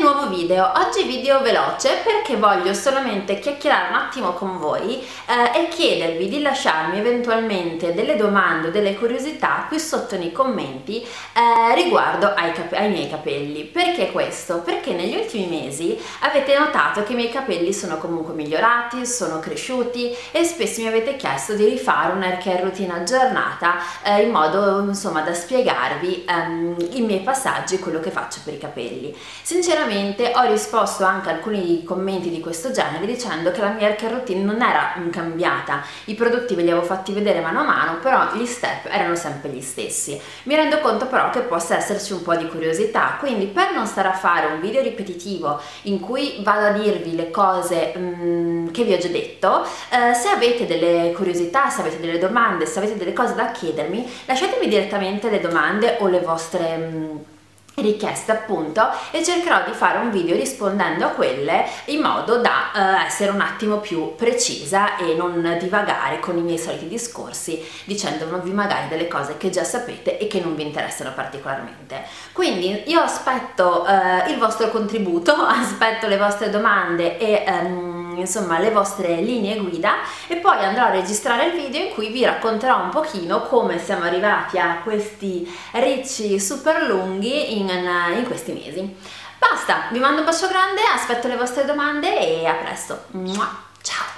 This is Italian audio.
nuovo video. Oggi video veloce perché voglio solamente chiacchierare un attimo con voi e chiedervi di lasciarmi eventualmente delle domande o delle curiosità qui sotto nei commenti riguardo ai miei capelli. Perché questo? Perché negli ultimi mesi avete notato che i miei capelli sono comunque migliorati, sono cresciuti e spesso mi avete chiesto di rifare una hair care routine aggiornata in modo insomma da spiegarvi i miei passaggi, quello che faccio per i capelli. Sinceramente ho risposto anche a alcuni commenti di questo genere dicendo che la mia hair care routine non era cambiata, i prodotti ve li avevo fatti vedere mano a mano, però gli step erano sempre gli stessi. Mi rendo conto però che possa esserci un po' di curiosità, quindi per non stare a fare un video ripetitivo in cui vado a dirvi le cose che vi ho già detto, se avete delle curiosità, se avete delle domande, se avete delle cose da chiedermi, lasciatemi direttamente le domande o le vostre richieste appunto e cercherò di fare un video rispondendo a quelle in modo da essere un attimo più precisa e non divagare con i miei soliti discorsi dicendovi magari delle cose che già sapete e che non vi interessano particolarmente. Quindi io aspetto il vostro contributo, aspetto le vostre domande e insomma le vostre linee guida e poi andrò a registrare il video in cui vi racconterò un pochino come siamo arrivati a questi ricci super lunghi in questi mesi. Basta, vi mando un bacio grande, aspetto le vostre domande e a presto. Ciao!